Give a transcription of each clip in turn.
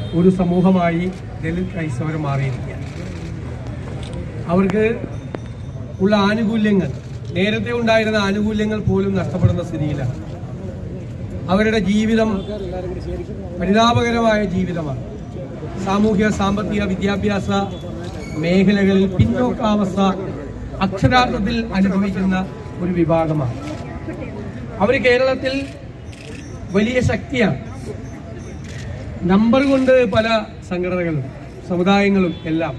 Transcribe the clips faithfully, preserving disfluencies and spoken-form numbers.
ഒരു സമൂഹമായി ദലിത് ക്രൈസ്തവർ മാറിയിരിക്കുകയാണ്. അവർക്ക് ഉള്ള ആനുകൂല്യങ്ങൾ, നേരത്തെ ഉണ്ടായിരുന്ന ആനുകൂല്യങ്ങൾ പോലും നഷ്ടപ്പെടുന്ന സ്ഥിതിയിലാണ്. അവരുടെ ജീവിതം പരിതാപകരമായ ജീവിതമാണ്. സാമൂഹ്യ സാമ്പത്തിക വിദ്യാഭ്യാസ മേഖലകളിൽ പിന്നോക്കാവസ്ഥ അക്ഷരാർത്ഥത്തിൽ അനുഭവിക്കുന്ന ഒരു വിഭാഗമാണ്. അവർ കേരളത്തിൽ വലിയ ശക്തിയാണ്. നമ്പർ കൊണ്ട് പല സംഘടനകളും സമുദായങ്ങളും എല്ലാം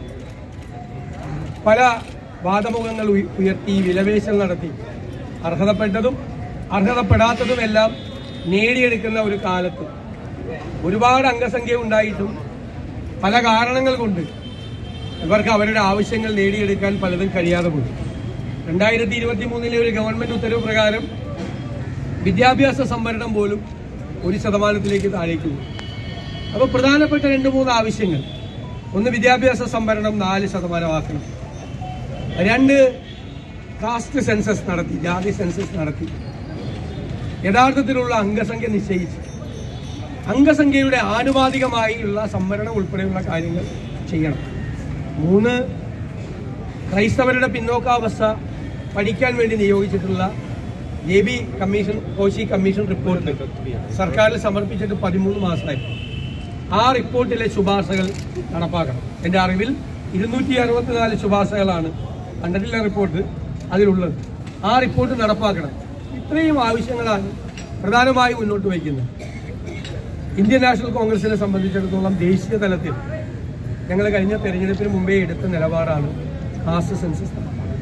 പല വാദമുഖങ്ങൾ ഉയർത്തി വിലപേശൽ നടത്തി അർഹതപ്പെട്ടതും അർഹതപ്പെടാത്തതുമെല്ലാം നേടിയെടുക്കുന്ന ഒരു കാലത്ത് ഒരുപാട് അംഗസംഖ്യ ഉണ്ടായിട്ടും പല കാരണങ്ങൾ കൊണ്ട് ഇവർക്ക് അവരുടെ ആവശ്യങ്ങൾ നേടിയെടുക്കാൻ പലതും കഴിയാതെ പോയി. രണ്ടായിരത്തി ഇരുപത്തി മൂന്നിലെ ഒരു ഗവൺമെന്റ് ഉത്തരവ് പ്രകാരം വിദ്യാഭ്യാസ സംവരണം പോലും ഒരു ശതമാനത്തിലേക്ക് താഴേക്ക് പോയി. അപ്പോൾ പ്രധാനപ്പെട്ട രണ്ട് മൂന്ന് ആവശ്യങ്ങൾ: ഒന്ന്, വിദ്യാഭ്യാസ സംവരണം നാല് ശതമാനമാക്കണം. രണ്ട്, കാസ്റ്റ് സെൻസസ് നടത്തി, ജാതി സെൻസസ് നടത്തി യഥാർത്ഥത്തിലുള്ള അംഗസംഖ്യ നിശ്ചയിച്ച് അംഗസംഖ്യയുടെ ആനുപാതികമായുള്ള സംവരണം ഉൾപ്പെടെയുള്ള കാര്യങ്ങൾ ചെയ്യണം. മൂന്ന്, ക്രൈസ്തവരുടെ പിന്നോക്കാവസ്ഥ പഠിക്കാൻ വേണ്ടി നിയോഗിച്ചിട്ടുള്ള J B commission Koshy commission report സർക്കാരിൽ സമർപ്പിച്ചിട്ട് പതിമൂന്ന് മാസമായി. ആ റിപ്പോർട്ടിലെ ശുപാർശകൾ നടപ്പാക്കണം. എൻ്റെ അറിവിൽ ഇരുന്നൂറ്റി അറുപത്തിനാല് ശുപാർശകളാണ് കണ്ടിട്ടുള്ള റിപ്പോർട്ട് അതിലുള്ളത്. ആ റിപ്പോർട്ട് നടപ്പാക്കണം. ഇത്രയും ആവശ്യങ്ങളാണ് പ്രധാനമായും മുന്നോട്ട് വയ്ക്കുന്നത്. ഇന്ത്യൻ നാഷണൽ കോൺഗ്രസിനെ സംബന്ധിച്ചിടത്തോളം ദേശീയ തലത്തിൽ ഞങ്ങൾ കഴിഞ്ഞ തെരഞ്ഞെടുപ്പിന് മുമ്പേ എടുത്ത നിലപാടാണ് കാസ്റ്റ് സെൻസസ്.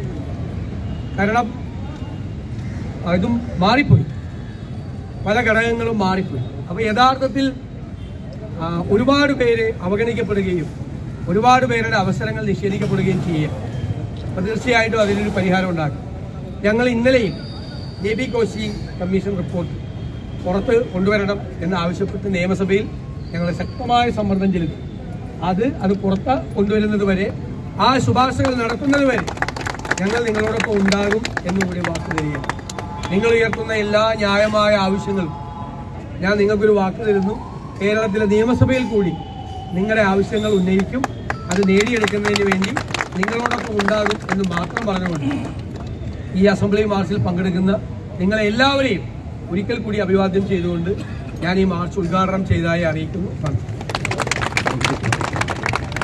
കാരണം ഇതും മാറിപ്പോയി, പല ഘടകങ്ങളും മാറിപ്പോയി. അപ്പോൾ യഥാർത്ഥത്തിൽ ഒരുപാട് പേര് അവഗണിക്കപ്പെടുകയും ഒരുപാട് പേരുടെ അവസരങ്ങൾ നിഷേധിക്കപ്പെടുകയും ചെയ്യുക. അപ്പോൾ തീർച്ചയായിട്ടും അതിനൊരു പരിഹാരം ഉണ്ടാക്കും. ഞങ്ങൾ ഇന്നലെയും J B Koshy commission report പുറത്ത് കൊണ്ടുവരണം എന്നാവശ്യപ്പെട്ട് നിയമസഭയിൽ ഞങ്ങൾ ശക്തമായ സമ്മർദ്ദം ചെലുത്തി. അത് അത് പുറത്ത് കൊണ്ടുവരുന്നത് വരെ, ആ ശുപാർശകൾ നടത്തുന്നത് വരെ ഞങ്ങൾ നിങ്ങളോടൊപ്പം ഉണ്ടാകും എന്നുകൂടി വാക്ക് തരികയാണ്. നിങ്ങൾ ഉയർത്തുന്ന എല്ലാ ന്യായമായ ആവശ്യങ്ങളും ഞാൻ നിങ്ങൾക്കൊരു വാക്ക് തരുന്നു. കേരളത്തിലെ നിയമസഭയിൽ കൂടി നിങ്ങളുടെ ആവശ്യങ്ങൾ ഉന്നയിക്കും. അത് നേടിയെടുക്കുന്നതിന് വേണ്ടി നിങ്ങളോടൊപ്പം ഉണ്ടാകും എന്ന് മാത്രം പറഞ്ഞുകൊണ്ട് ഈ അസംബ്ലി മാർച്ചിൽ പങ്കെടുക്കുന്ന നിങ്ങളെ എല്ലാവരെയും ഒരിക്കൽ കൂടി അഭിവാദ്യം ചെയ്തുകൊണ്ട് ഞാൻ ഈ മാർച്ച് ഉദ്ഘാടനം ചെയ്തതായി അറിയിക്കുന്നു.